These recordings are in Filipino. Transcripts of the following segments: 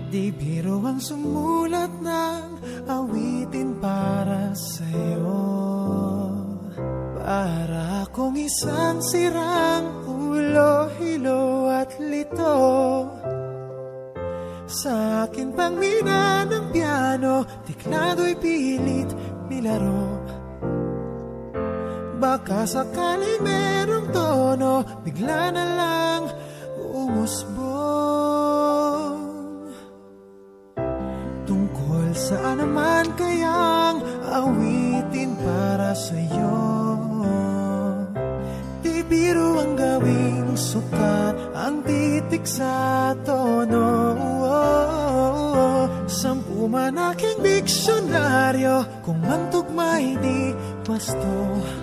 Di biro ang sumulat ng awitin para sa'yo. Para akong isang sirang ulo, hilo at lito. Sa akin pang mina ng piano, tiklado'y pilit nilaro. Baka sakali merong tono, bigla na lang umusbong. Tungkol saan naman kayang awitin para sa'yo? Di biro ang gawing sukat, ang titik sa tono. Sampu man aking diksyonaryo, kung ang tugma'y di wasto.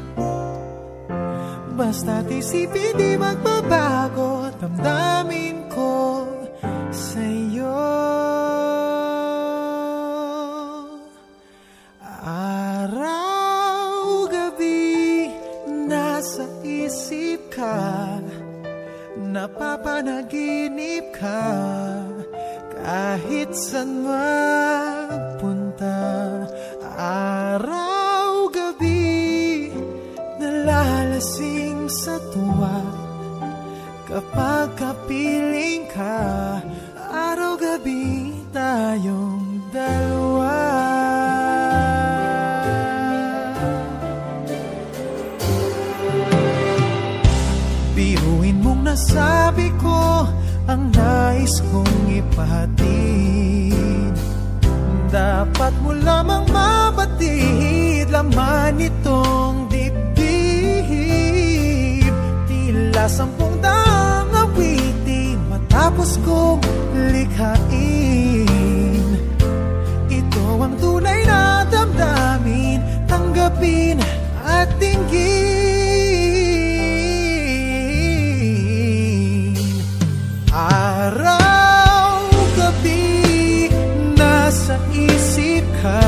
Basta't isipin di magbabago, damdamin ko sa'yo. Araw-gabi nasa isip ka, napapanaginip ka, kahit saan magpunta. Araw-gabi nalalasing sa tuwa, kapag kapiling ka. Araw-gabi tayong dalawa. Biruin mong nasabi ko ang nais kong ipahatid. Dapat mo lamang mabatid, laman itong dibdib. Tila 10 daang awitin matapos kong likhain. Ito ang tunay na damdamin, tanggapin at dinggin. Araw-gabi nasa isip ka,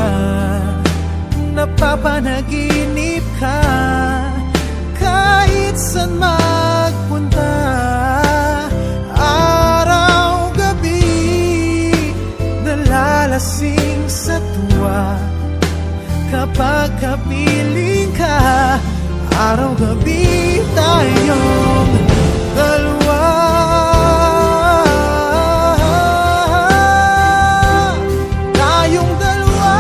napapanaginip ka, kahit saan magpunta. Araw-gabi nalalasing sa tuwa, kapag kapiling ka. Araw-gabi tayong dalawa. Tayong dalawa.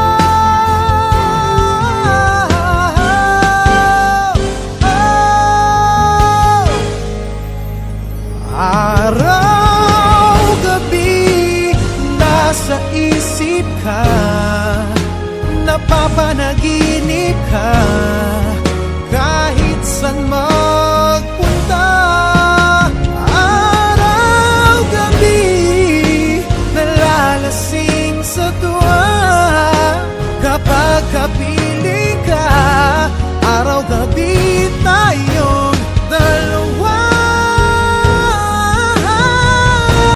Araw-gabi nasa isip ka, napapanaginip ka, kahit saan magpunta. Araw-gabi nalalasing sa tuwa, kapag kapiling ka. Araw-gabi tayo